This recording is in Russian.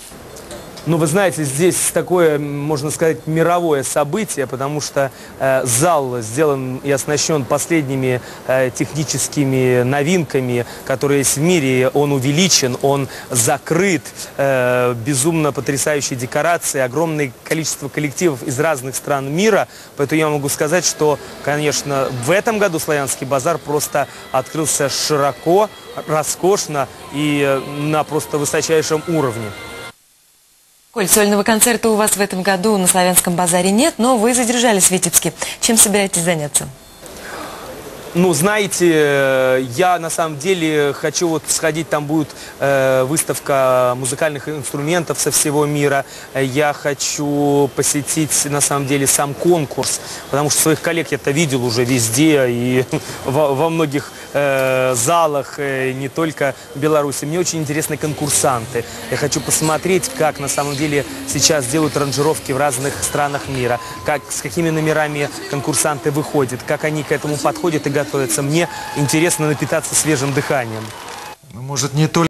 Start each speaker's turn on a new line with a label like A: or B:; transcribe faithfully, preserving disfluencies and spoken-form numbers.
A: Ну, вы знаете, здесь такое, можно сказать, мировое событие, потому что э, зал сделан и оснащен последними э, техническими новинками, которые есть в мире. Он увеличен, он закрыт, э, безумно потрясающие декорации, огромное количество коллективов из разных стран мира. Поэтому я могу сказать, что, конечно, в этом году Славянский базар просто открылся широко, роскошно и э, на просто высочайшем уровне.
B: Коль, сольного концерта у вас в этом году на Славянском базаре нет, но вы задержались в Витебске. Чем собираетесь заняться?
A: Ну, знаете, я на самом деле хочу вот сходить, там будет э, выставка музыкальных инструментов со всего мира. Я хочу посетить, на самом деле, сам конкурс, потому что своих коллег я-то видел уже везде и во, во многих э, залах, э, не только в Беларуси. Мне очень интересны конкурсанты. Я хочу посмотреть, как на самом деле сейчас делают аранжировки в разных странах мира, как, с какими номерами конкурсанты выходят, как они к этому подходят и готовятся. Мне интересно напитаться свежим дыханием.
C: Ну, может, не только